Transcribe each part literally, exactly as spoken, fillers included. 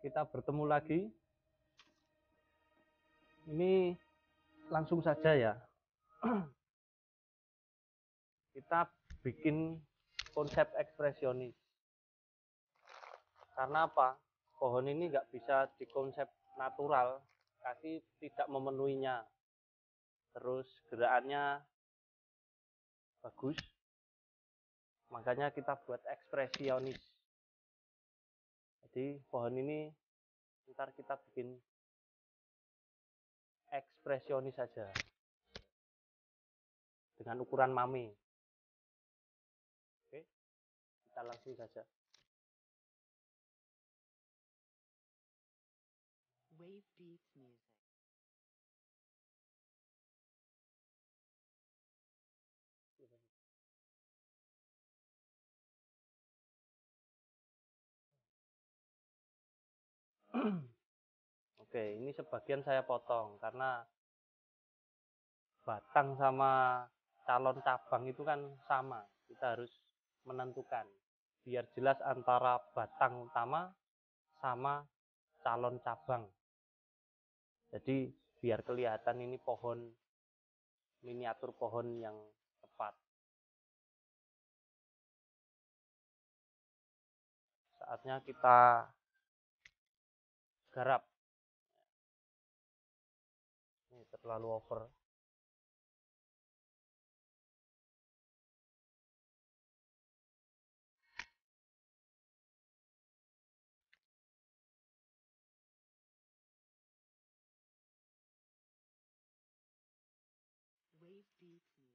kita bertemu lagi. Ini langsung saja ya. Kita bikin konsep ekspresionis. Karena apa? Pohon ini nggak bisa dikonsep natural, kaki tidak memenuhinya. Terus gerakannya bagus. Makanya kita buat ekspresionis. Jadi pohon ini ntar kita bikin ekspresionis saja dengan ukuran mame. Oke, kita langsung saja. Wave Beats Music. Oke, ini sebagian saya potong karena batang sama calon cabang itu kan sama. Kita harus menentukan biar jelas antara batang utama sama calon cabang. Jadi biar kelihatan ini pohon, miniatur pohon yang tepat. Saatnya kita garap. Ini terlalu over. Wave Beats Music.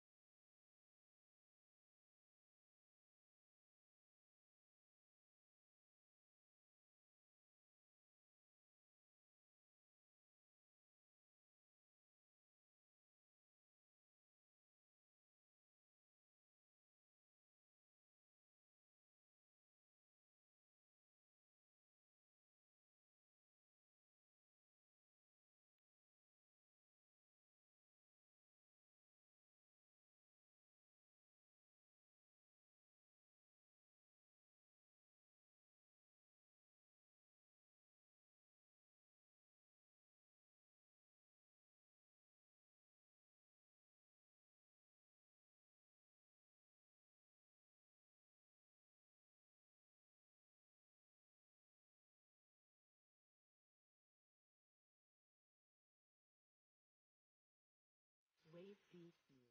Wave Beats Music.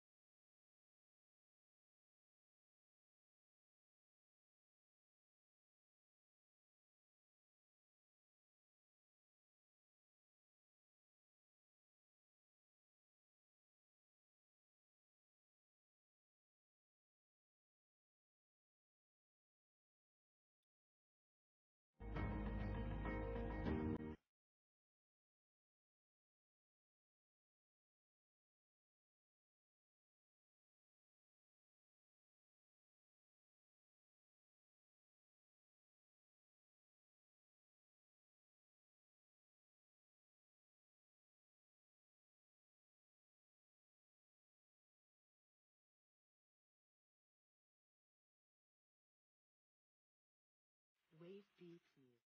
Wave Beats Music.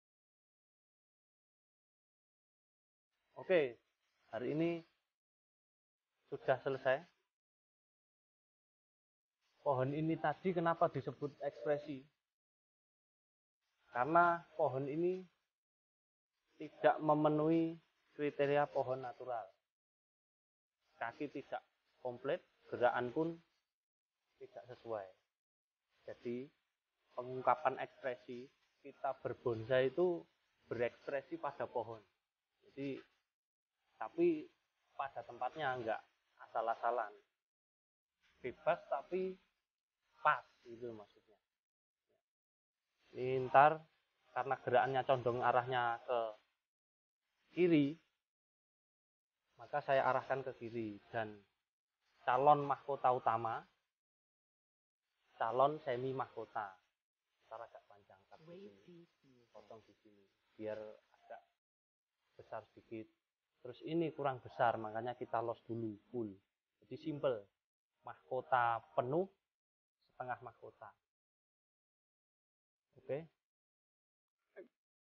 Oke, hari ini sudah selesai. Pohon ini tadi kenapa disebut ekspresi? Karena pohon ini tidak memenuhi kriteria pohon natural. Kaki tidak komplit, gerakan pun tidak sesuai. Jadi pengungkapan ekspresi, kita berbonsai itu berekspresi pada pohon. Jadi tapi pada tempatnya enggak asal-asalan. Bebas tapi pas, itu maksudnya. Ini ntar karena gerakannya condong arahnya ke kiri, maka saya arahkan ke kiri. Dan calon mahkota utama, calon semi mahkota. Ntar agak panjang, Wave Beats Music. potong di sini biar agak besar sedikit. Terus ini kurang besar, makanya kita los dulu full. Jadi simple, mahkota penuh, setengah mahkota. Oke.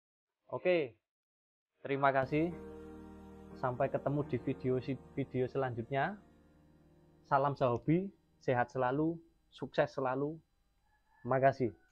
Oke, terima kasih. Sampai ketemu di video video selanjutnya. Salam sehobi, sehat selalu, sukses selalu. Terima kasih.